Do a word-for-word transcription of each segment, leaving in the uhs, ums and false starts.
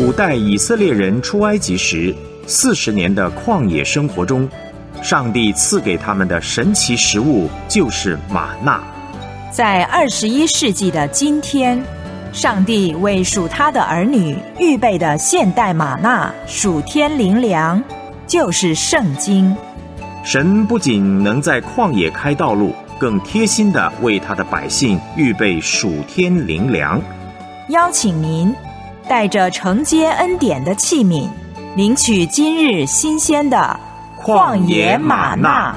古代以色列人出埃及时，四十年的旷野生活中，上帝赐给他们的神奇食物就是玛纳。 在二十一世纪的今天，上帝为属他的儿女预备的现代玛纳属天灵粮，就是圣经。 神不仅能在旷野开道路，更贴心地为他的百姓预备属天灵粮。 邀请您带着承接恩典的器皿，领取今日新鲜的旷野玛纳。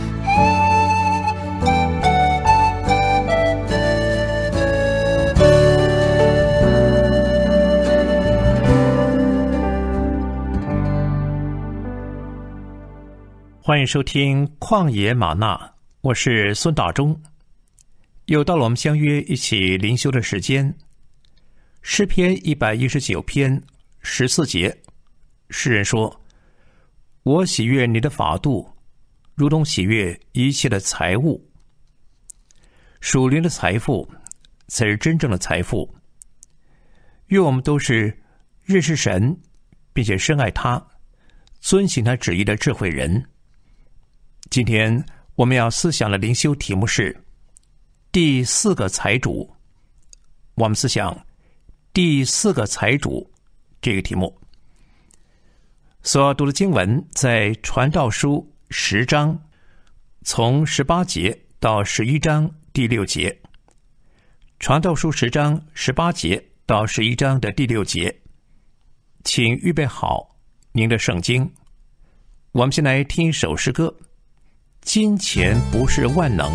欢迎收听旷野玛纳，我是孙大中。又到了我们相约一起灵修的时间。诗篇一百一十九篇十四节，诗人说：我喜悦你的法度，如同喜悦一切的财物。属灵的财富才是真正的财富。愿我们都是认识神并且深爱他，遵行他旨意的智慧人。今天我们要思想的灵修题目是第四个财主。我们思想第四个财主这个题目。所要读的经文在传道书十章，从十八节到十一章第六节。传道书十章十八节到十一章的第六节，请预备好您的圣经。我们先来听一首诗歌，金钱不是万能。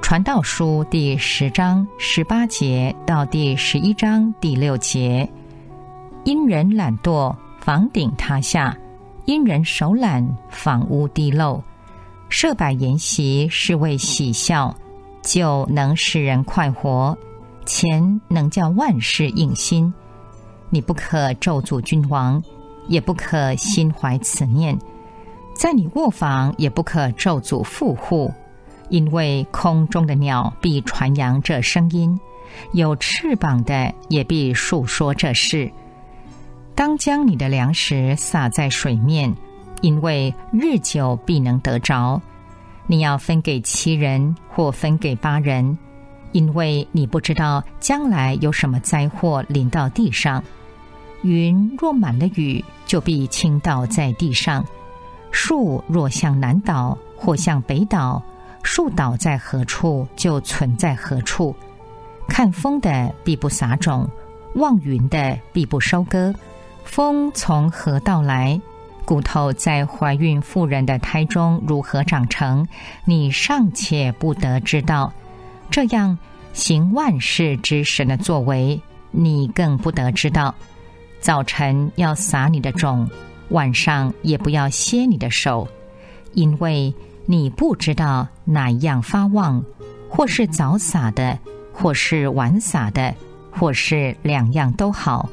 传道书第十章十八节到第十一章第六节，因人懒惰，房顶塌下；因人手懒，房屋地漏。设摆筵席是为喜笑，酒能使人快活，钱能叫万事应心。你不可咒诅君王，也不可心怀此念。在你卧房也不可咒诅富户，因为空中的鸟必传扬这声音，有翅膀的也必述说这事。当将你的粮食撒在水面，因为日久必能得着。你要分给七人或分给八人，因为你不知道将来有什么灾祸临到地上。云若满了雨，就必倾倒在地上。树若向南倒或向北倒，树倒在何处就存在何处。看风的必不撒种，望云的必不收割。风从何到来？骨头在怀孕妇人的胎中如何长成，你尚且不得知道。这样行万事之神的作为，你更不得知道。早晨要撒你的种，晚上也不要歇你的手，因为你不知道哪一样发旺，或是早撒的，或是晚撒的，或是两样都好。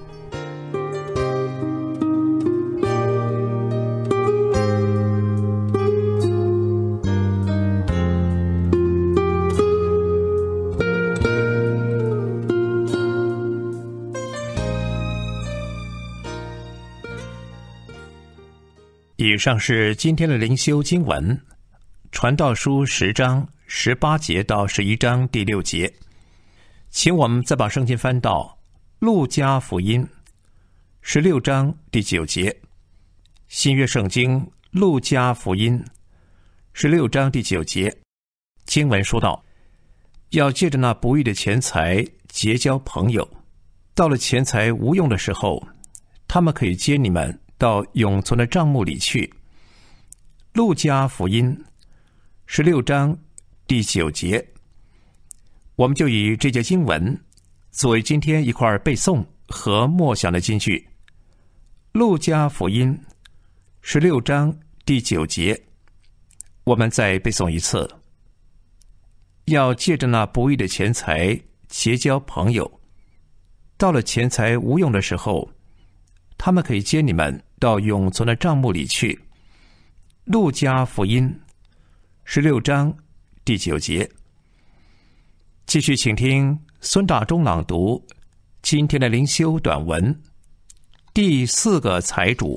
以上是今天的灵修经文，传道书十章十八节到十一章第六节。请我们再把圣经翻到路加福音十六章第九节。新约圣经路加福音十六章第九节，经文说道：要借着那不义的钱财结交朋友，到了钱财无用的时候，他们可以接你们到永存的帐幕里去。路加福音十六章第九节，我们就以这节经文作为今天一块背诵和默想的金句。路加福音十六章第九节，我们再背诵一次：要借着那不义的钱财结交朋友，到了钱财无用的时候，他们可以接你们到永存的帐幕里去。路加福音十六章第九节。继续请听孙大中朗读今天的灵修短文，第四个财主。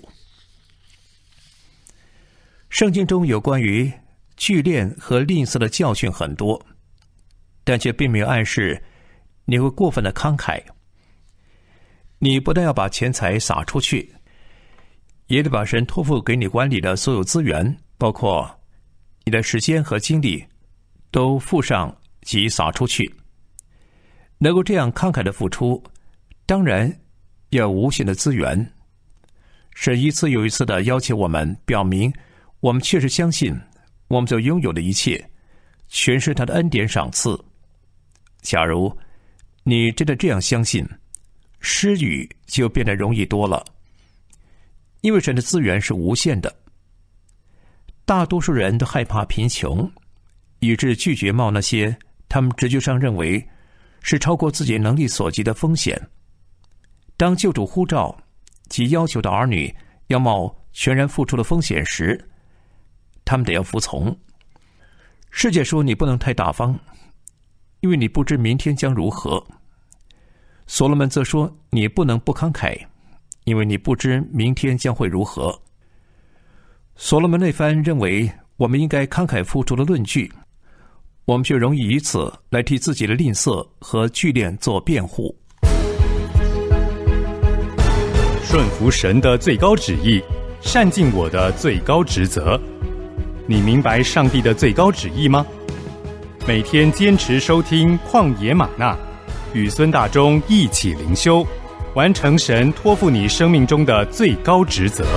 圣经中有关于聚敛和吝啬的教训很多，但却并没有暗示你会过分的慷慨。你不但要把钱财撒出去，也得把神托付给你管理的所有资源，包括你的时间和精力，都付上及撒出去。能够这样慷慨的付出，当然要有无限的资源。神一次又一次的要求我们表明，我们确实相信我们所拥有的一切全是他的恩典赏赐。假如你真的这样相信，施予就变得容易多了，因为神的资源是无限的。大多数人都害怕贫穷，以致拒绝冒那些他们直觉上认为是超过自己能力所及的风险。当救主呼召及要求的儿女要冒全然付出的风险时，他们得要服从。世界说你不能太大方，因为你不知明天将如何。所罗门则说你不能不慷慨，因为你不知明天将会如何。所罗门那番认为我们应该慷慨付出的论据，我们却容易以此来替自己的吝啬和聚敛做辩护。 顺服神的最高旨意，善尽我的最高职责。你明白上帝的最高旨意吗？每天坚持收听旷野吗哪，与孙大中一起灵修，完成神托付你生命中的最高职责。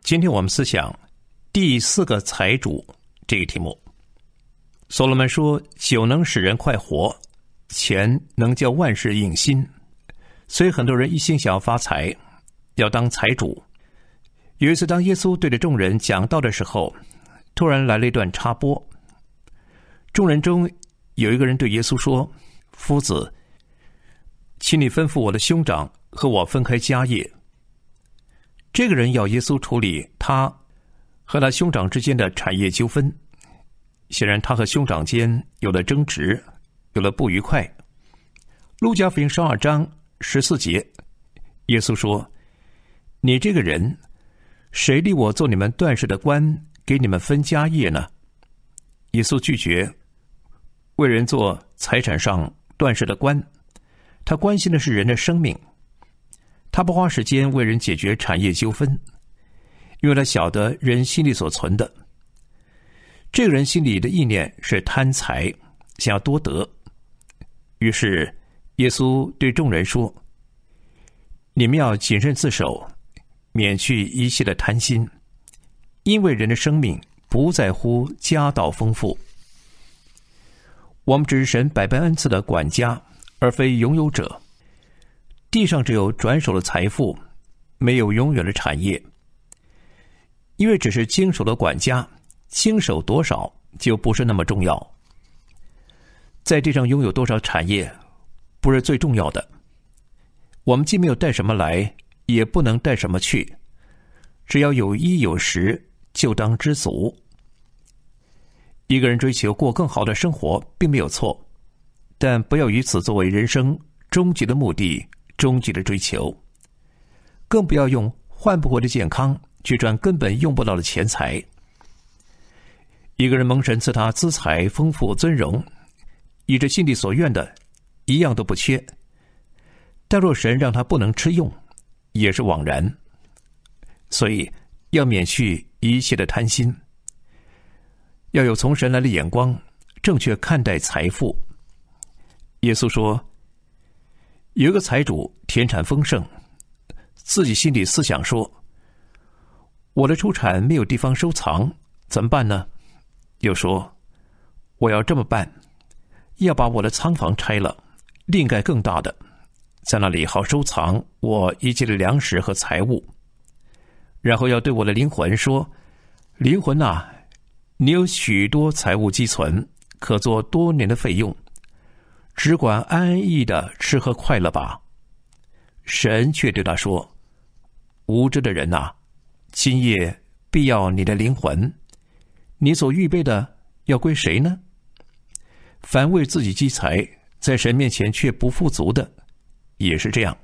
今天我们思想第四个财主这个题目。所罗门说，酒能使人快活，钱能叫万事应心，所以很多人一心想要发财，要当财主。有一次当耶稣对着众人讲道的时候，突然来了一段插播。众人中有一个人对耶稣说，夫子，请你吩咐我的兄长和我分开家业。这个人要耶稣处理他和他兄长之间的产业纠纷。显然他和兄长间有了争执，有了不愉快。路加福音十二章十四节，耶稣说，你这个人，谁立我做你们断事的官，给你们分家业呢？耶稣拒绝为人做财产上断事的官，他关心的是人的生命。他不花时间为人解决产业纠纷，因为他晓得人心里所存的。这个人心里的意念是贪财，想要多得。于是耶稣对众人说，你们要谨慎自守，免去一切的贪心，因为人的生命不在乎家道丰富。我们只是神百般恩赐的管家，而非拥有者。地上只有转手的财富，没有永远的产业。因为只是经手的管家，经手多少就不是那么重要。在地上拥有多少产业不是最重要的。我们既没有带什么来，也不能带什么去，只要有衣有食，就当知足。一个人追求过更好的生活并没有错，但不要以此作为人生终极的目的，终极的追求。更不要用换不回的健康去赚根本用不到的钱财。一个人蒙神赐他资财丰富尊荣，以着心里所愿的一样都不缺，但若神让他不能吃用，也是枉然。所以要免去一切的贪心，要有从神来的眼光，正确看待财富。耶稣说，有一个财主田产丰盛，自己心里思想说，我的出产没有地方收藏，怎么办呢？又说，我要这么办，要把我的仓房拆了，另盖更大的，在那里好收藏我一切的粮食和财物。然后要对我的灵魂说，灵魂啊，你有许多财物积存，可做多年的费用，只管安安逸逸的吃喝快乐吧。神却对他说，无知的人啊，今夜必要你的灵魂，你所预备的要归谁呢？凡为自己积财，在神面前却不富足的，也是这样。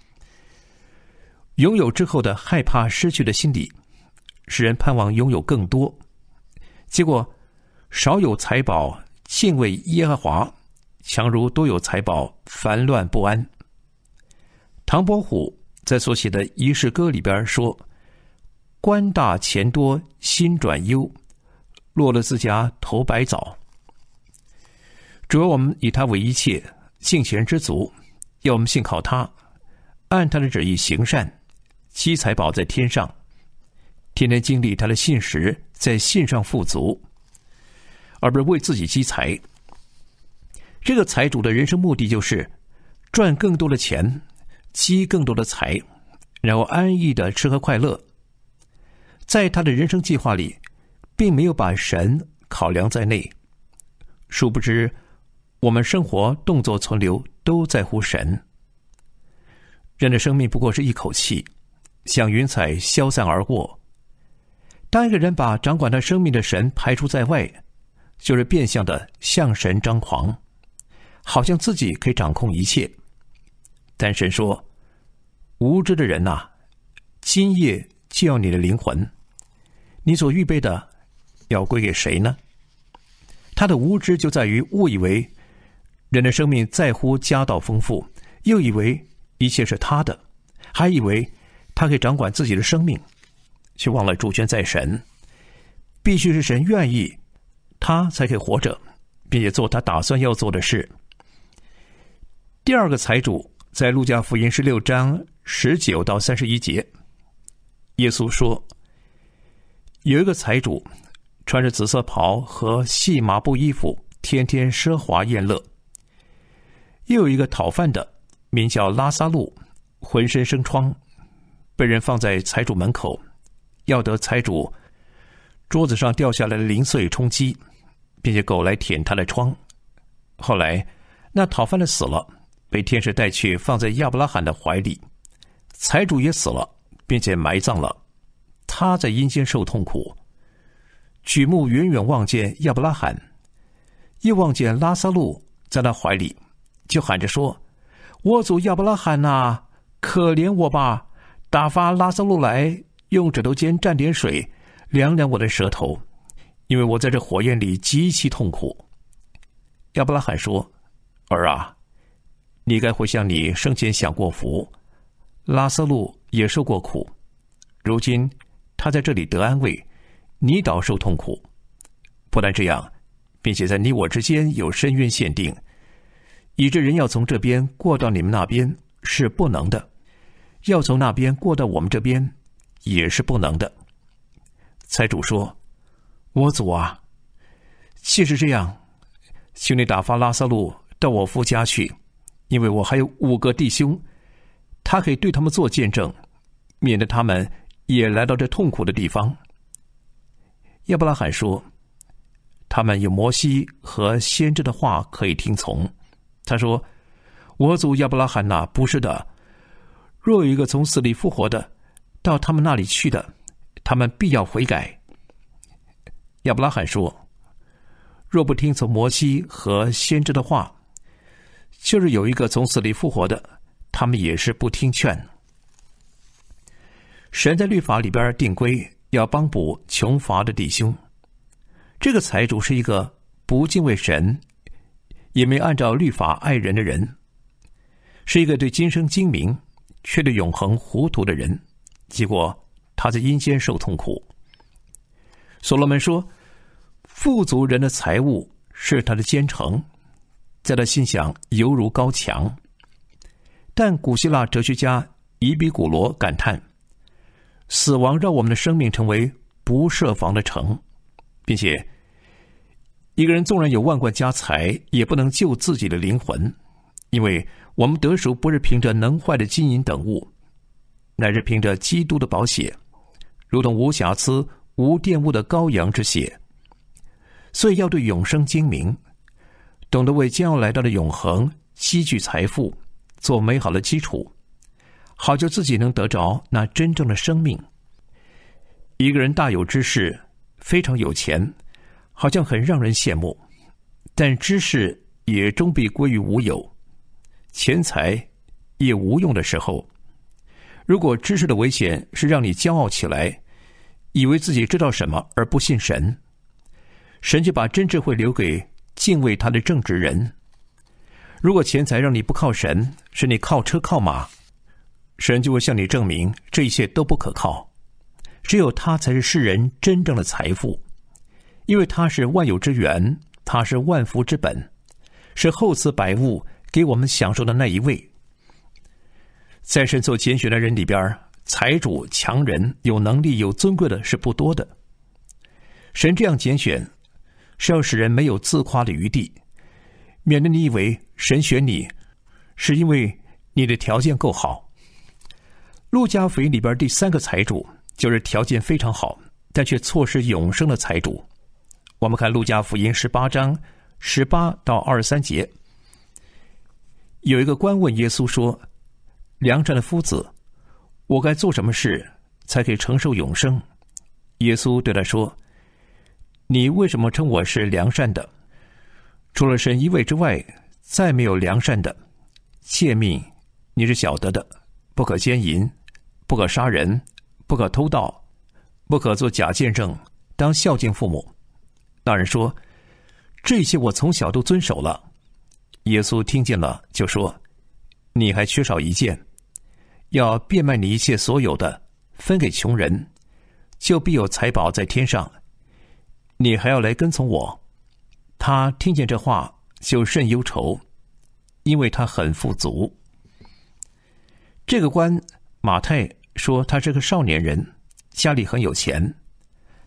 拥有之后的害怕失去的心理，使人盼望拥有更多，结果少有财宝敬畏耶和华，强如多有财宝烦乱不安。唐伯虎在所写的遗世歌里边说，官大钱多心转忧，落了自家头白枣。主要我们以他为一切，敬虔知足，要我们信靠他，按他的旨意行善，积财宝在天上，天天经历他的信实，在信上富足，而不是为自己积财。这个财主的人生目的就是赚更多的钱，积更多的财，然后安逸的吃喝快乐。在他的人生计划里，并没有把神考量在内。殊不知我们生活动作存留都在乎神。人的生命不过是一口气，像云彩消散而过。当一个人把掌管他生命的神排除在外，就是变相的向神张狂，好像自己可以掌控一切。但神说，无知的人啊，今夜就要你的灵魂，你所预备的要归给谁呢？他的无知就在于误以为人的生命在乎家道丰富，又以为一切是他的，还以为他可以掌管自己的生命，却忘了主权在神，必须是神愿意，他才可以活着，并且做他打算要做的事。第二个财主在路加福音十六章十九到三十一节，耶稣说， 有一个财主，穿着紫色袍和细麻布衣服，天天奢华宴乐。又有一个讨饭的，名叫拉撒路，浑身生疮，被人放在财主门口，要得财主桌子上掉下来的零碎充饥，并且狗来舔他的疮。后来那讨饭的死了，被天使带去放在亚伯拉罕的怀里。财主也死了，并且埋葬了，他在阴间受痛苦。举目远远望见亚伯拉罕，又望见拉撒路在那怀里，就喊着说：我主亚伯拉罕啊，可怜我吧，打发拉撒路来，用指头尖蘸点水，凉凉我的舌头，因为我在这火焰里极其痛苦。亚伯拉罕说：儿啊，你该回想你生前享过福，拉撒路也受过苦，如今他在这里得安慰，你倒受痛苦。不但这样，并且在你我之间有深渊限定，以致人要从这边过到你们那边是不能的，要从那边过到我们这边也是不能的。财主说：我主啊，既是这样，请你打发拉撒路到我夫家去，因为我还有五个弟兄，他可以对他们做见证，免得他们也来到这痛苦的地方。亚伯拉罕说：他们有摩西和先知的话可以听从。他说：我主亚伯拉罕哪，不是的，若有一个从死里复活的到他们那里去的，他们必要悔改。亚伯拉罕说：若不听从摩西和先知的话，就是有一个从死里复活的，他们也是不听劝。神在律法里边定规，要帮补穷乏的弟兄。这个财主是一个不敬畏神，也没按照律法爱人的人，是一个对今生精明却对永恒糊涂的人，结果他在阴间受痛苦。所罗门说，富足人的财物是他的坚城，在他心想犹如高墙。但古希腊哲学家伊比古罗感叹，死亡让我们的生命成为不设防的城，并且一个人纵然有万贯家财，也不能救自己的灵魂，因为我们得赎不是凭着能坏的金银等物，乃是凭着基督的宝血，如同无瑕疵无玷污的羔羊之血。所以要对永生精明，懂得为将要来到的永恒积聚财富，做美好的基础，好叫自己能得着那真正的生命。一个人大有知识，非常有钱，好像很让人羡慕，但知识也终必归于无有，钱财也无用的时候。如果知识的危险是让你骄傲起来，以为自己知道什么而不信神，神就把真智慧留给敬畏他的正直人。如果钱财让你不靠神，是你靠车靠马，神就会向你证明这一切都不可靠，只有他才是世人真正的财富，因为他是万有之源，他是万福之本，是厚赐百物给我们享受的那一位。在神所拣选的人里边，财主、强人、有能力、有尊贵的是不多的。神这样拣选，是要使人没有自夸的余地，免得你以为神选你是因为你的条件够好。路加福音里边第三个财主就是条件非常好，但却错失永生的财主。我们看路加福音十八章十八到二十三节，有一个官问耶稣说：良善的夫子，我该做什么事才可以承受永生？耶稣对他说：你为什么称我是良善的？除了神一位之外，再没有良善的。诫命你是晓得的，不可奸淫，不可杀人，不可偷盗，不可做假见证，当孝敬父母。那人说：这些我从小都遵守了。耶稣听见了，就说：你还缺少一件，要变卖你一切所有的，分给穷人，就必有财宝在天上。你还要来跟从我。他听见这话，就甚忧愁，因为他很富足。这个官马太说他是个少年人，家里很有钱，他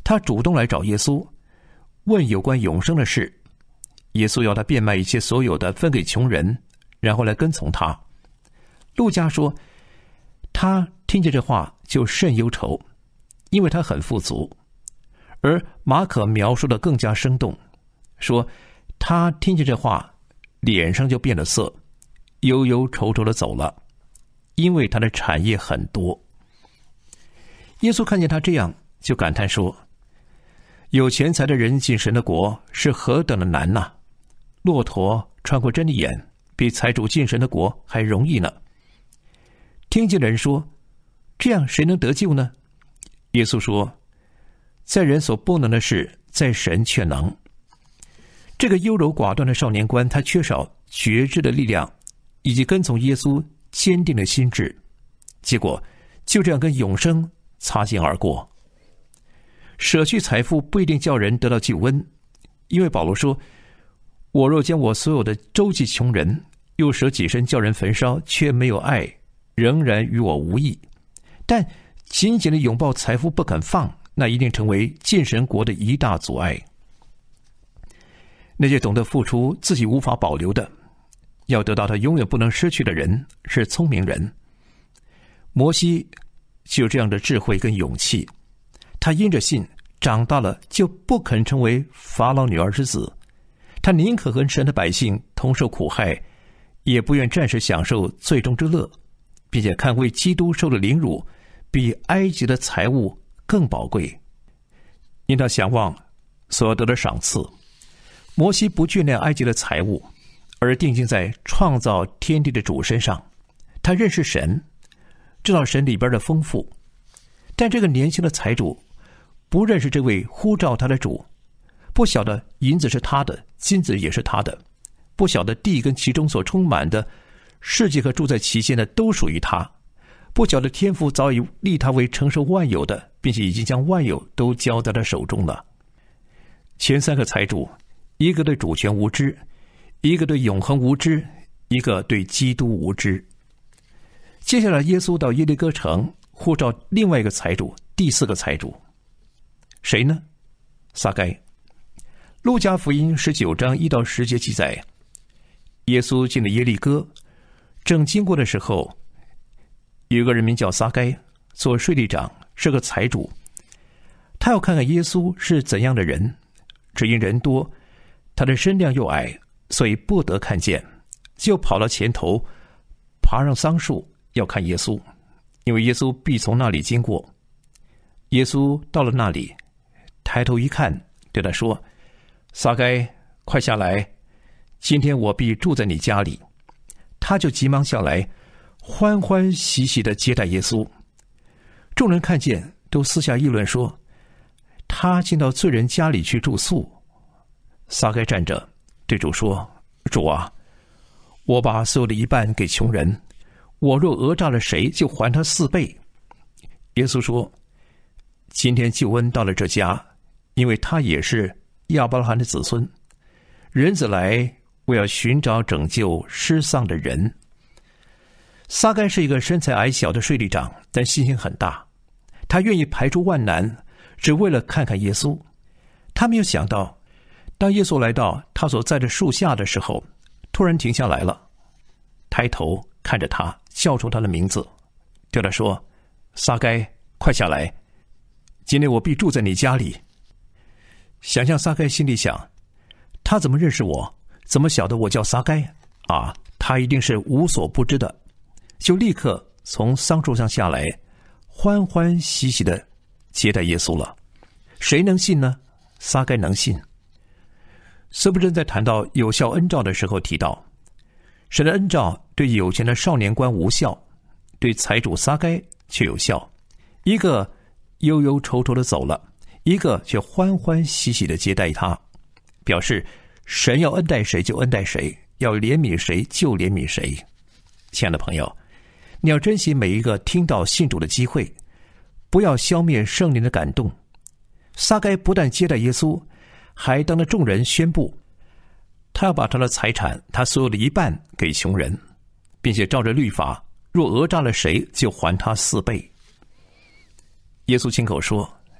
他主动来找耶稣，问有关永生的事。耶稣要他变卖一切所有的，分给穷人，然后来跟从他。路加说，他听见这话就甚忧愁，因为他很富足。而马可描述的更加生动，说他听见这话，脸上就变了色，忧忧愁愁的走了，因为他的产业很多。耶稣看见他这样，就感叹说，有钱财的人进神的国是何等的难呐、啊！骆驼穿过针的眼，比财主进神的国还容易呢。听见人说，这样谁能得救呢？耶稣说，在人所不能的事，在神却能。这个优柔寡断的少年官，他缺少觉知的力量，以及跟从耶稣坚定的心智，结果就这样跟永生擦肩而过。舍去财富不一定叫人得到救恩，因为保罗说，我若将我所有的周济穷人，又舍己身叫人焚烧，却没有爱，仍然与我无益。但紧紧的拥抱财富不肯放，那一定成为进神国的一大阻碍。那些懂得付出自己无法保留的，要得到他永远不能失去的人，是聪明人。摩西就有这样的智慧跟勇气，他因着信长大了，就不肯成为法老女儿之子，他宁可和神的百姓同受苦害，也不愿暂时享受最终之乐，并且看为基督受的凌辱比埃及的财物更宝贵。因他想望所得的赏赐，摩西不眷恋埃及的财物，而定睛在创造天地的主身上。他认识神，知道神里边的丰富。但这个年轻的财主不认识这位呼召他的主，不晓得银子是他的，金子也是他的，不晓得地跟其中所充满的世界和住在其间的都属于他，不晓得天父早已立他为承受万有的，并且已经将万有都交在他手中了。前三个财主，一个对主权无知，一个对永恒无知，一个对基督无知。接下来耶稣到耶利哥城呼召另外一个财主，第四个财主，谁呢？撒该。路加福音十九章一到十节记载，耶稣进了耶利哥，正经过的时候，有个人名叫撒该，做税吏长，是个财主。他要看看耶稣是怎样的人，只因人多，他的身量又矮，所以不得看见，就跑到前头，爬上桑树要看耶稣，因为耶稣必从那里经过。耶稣到了那里，抬头一看，对他说，撒该，快下来，今天我必住在你家里。他就急忙下来，欢欢喜喜地接待耶稣。众人看见，都私下议论说，他进到罪人家里去住宿。撒该站着对主说，主啊，我把所有的一半给穷人，我若讹诈了谁，就还他四倍。耶稣说，今天救恩到了这家，因为他也是亚伯拉罕的子孙。人子来，为要寻找拯救失丧的人。撒该是一个身材矮小的税吏长，但信心很大。他愿意排除万难，只为了看看耶稣。他没有想到，当耶稣来到他所在的树下的时候，突然停下来了，抬头看着他，叫出他的名字，对他说，撒该，快下来，今天我必住在你家里。想象撒该心里想，他怎么认识我？怎么晓得我叫撒该啊？他一定是无所不知的。就立刻从桑树上下来，欢欢喜喜的接待耶稣了。谁能信呢？撒该能信。司布真在谈到有效恩召的时候提到，神的恩召对有钱的少年官无效，对财主撒该却有效。一个忧忧愁愁的走了，一个却欢欢喜喜的接待他，表示神要恩待谁就恩待谁，要怜悯谁就怜悯谁。亲爱的朋友，你要珍惜每一个听到信主的机会，不要消灭圣灵的感动。撒该不但接待耶稣，还当着众人宣布，他要把他的财产，他所有的一半给穷人，并且照着律法，若讹诈了谁，就还他四倍。耶稣亲口说，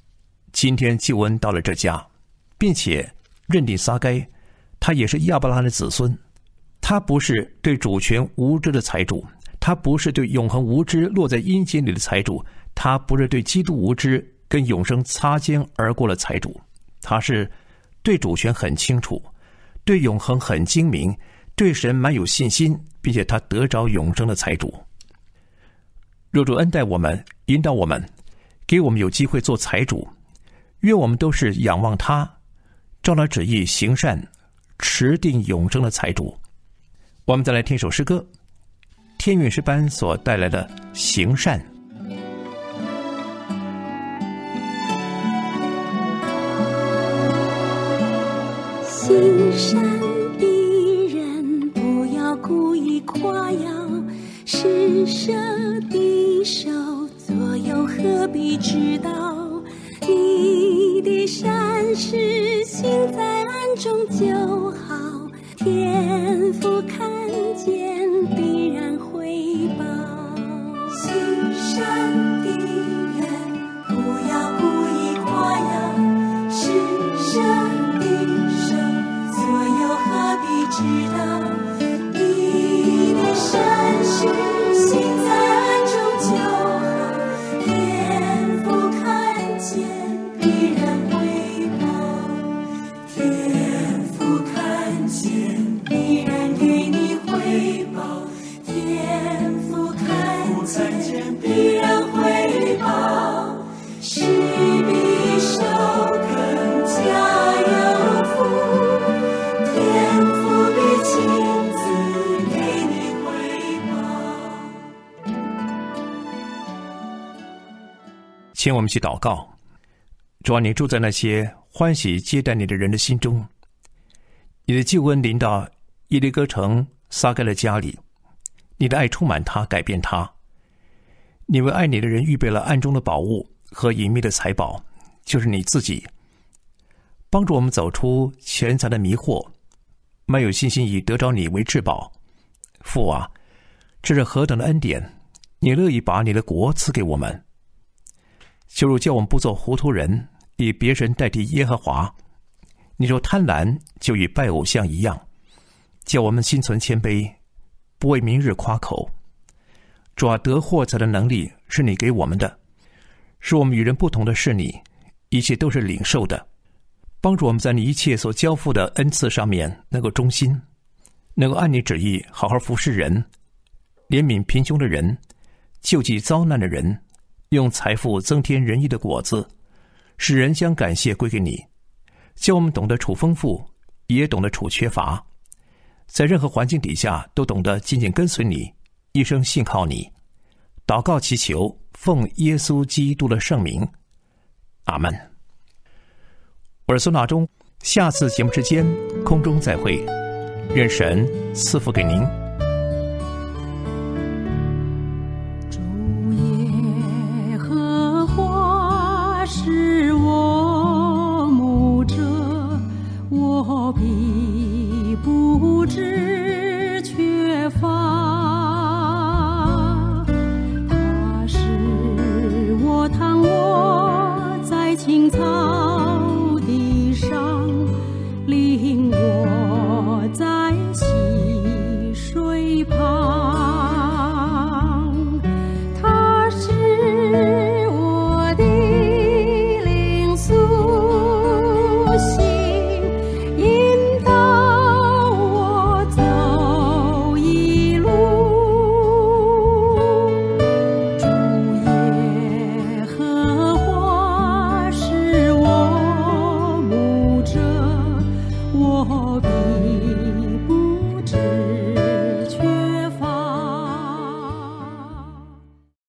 今天救恩到了这家，并且认定撒该他也是亚伯拉罕的子孙。他不是对主权无知的财主，他不是对永恒无知落在阴间里的财主，他不是对基督无知跟永生擦肩而过的财主，他是对主权很清楚，对永恒很精明，对神蛮有信心，并且他得着永生的财主。若主恩待我们，引导我们，给我们有机会做财主，愿我们都是仰望他，照他旨意行善，持定永生的财主。我们再来听首诗歌，天韵诗班所带来的行善。 行善的人不要故意夸耀，施舍的手左右何必知道？你的善事行在暗中就好，天父看见必然回报。行善的人不要故意夸耀，施舍的手左右何必知道？你的善事行在暗中就好，天父看见必然回报。天父看见必然给你回报，天父看见必然回报，是比受更加有福，天父必亲自给你回报。 请我们去祷告。主啊，你住在那些欢喜接待你的人的心中，你的救恩临到耶利哥城撒该的家里，你的爱充满他，改变他。你为爱你的人预备了暗中的宝物和隐秘的财宝，就是你自己。帮助我们走出钱财的迷惑，满有信心以得着你为至宝。父啊，这是何等的恩典，你乐意把你的国赐给我们。求主叫我们不做糊涂人，以别神代替耶和华。你说贪婪就与拜偶像一样，叫我们心存谦卑，不为明日夸口。主啊，得获财的能力是你给我们的，是我们与人不同的是你，一切都是领受的。帮助我们在你一切所交付的恩赐上面能够忠心，能够按你旨意好好服侍人，怜悯贫穷的人，救济遭难的人，用财富增添仁义的果子，使人将感谢归给你。叫我们懂得处丰富，也懂得处缺乏，在任何环境底下都懂得紧紧跟随你，一生信靠你。祷告祈求，奉耶稣基督的圣名，阿们。我是孙大中，下次节目之间空中再会，愿神赐福给您。